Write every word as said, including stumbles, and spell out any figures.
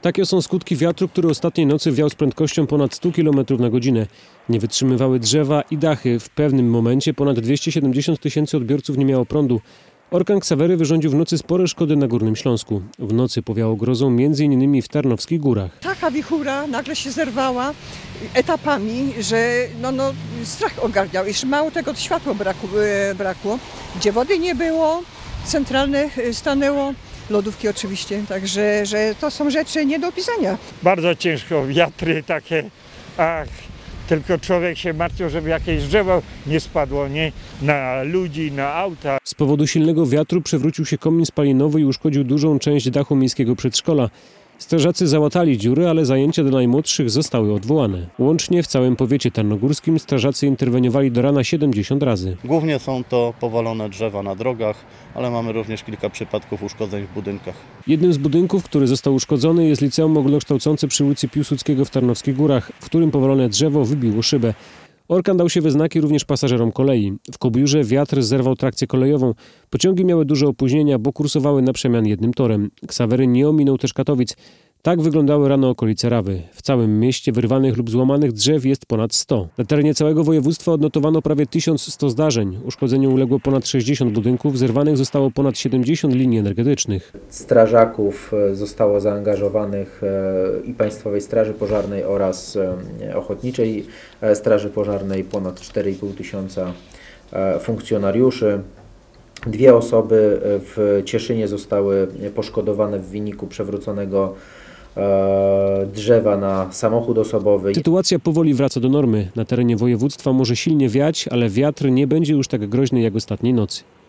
Takie są skutki wiatru, który ostatniej nocy wiał z prędkością ponad sto kilometrów na godzinę. Nie wytrzymywały drzewa i dachy. W pewnym momencie ponad dwieście siedemdziesiąt tysięcy odbiorców nie miało prądu. Orkan Ksawery wyrządził w nocy spore szkody na Górnym Śląsku. W nocy powiało grozą między innymi w Tarnowskich Górach. Taka wichura nagle się zerwała etapami, że no, no, strach ogarniał. Jeszcze mało tego, światło braku, brakło, gdzie wody nie było, centralne stanęło. Lodówki oczywiście, także że to są rzeczy nie do opisania. Bardzo ciężko, wiatry takie, ach, tylko człowiek się martwił, żeby jakieś drzewo nie spadło, nie? Na ludzi, na auta. Z powodu silnego wiatru przewrócił się komin spalinowy i uszkodził dużą część dachu miejskiego przedszkola. Strażacy załatali dziury, ale zajęcia dla najmłodszych zostały odwołane. Łącznie w całym powiecie tarnogórskim strażacy interweniowali do rana siedemdziesiąt razy. Głównie są to powalone drzewa na drogach, ale mamy również kilka przypadków uszkodzeń w budynkach. Jednym z budynków, który został uszkodzony, jest liceum ogólnokształcące przy ulicy Piłsudskiego w Tarnowskich Górach, w którym powalone drzewo wybiło szybę. Orkan dał się we znaki również pasażerom kolei. W Kobiórze wiatr zerwał trakcję kolejową. Pociągi miały duże opóźnienia, bo kursowały na przemian jednym torem. Ksawery nie ominął też Katowic. Tak wyglądały rano okolice Rawy. W całym mieście wyrwanych lub złamanych drzew jest ponad sto. Na terenie całego województwa odnotowano prawie tysiąc sto zdarzeń. Uszkodzeniu uległo ponad sześćdziesiąt budynków, zerwanych zostało ponad siedemdziesiąt linii energetycznych. Strażaków zostało zaangażowanych i Państwowej Straży Pożarnej oraz Ochotniczej Straży Pożarnej ponad cztery i pół tysiąca funkcjonariuszy. Dwie osoby w Cieszynie zostały poszkodowane w wyniku przewróconego drzewa na samochód osobowy. Sytuacja powoli wraca do normy. Na terenie województwa może silnie wiać, ale wiatr nie będzie już tak groźny jak ostatniej nocy.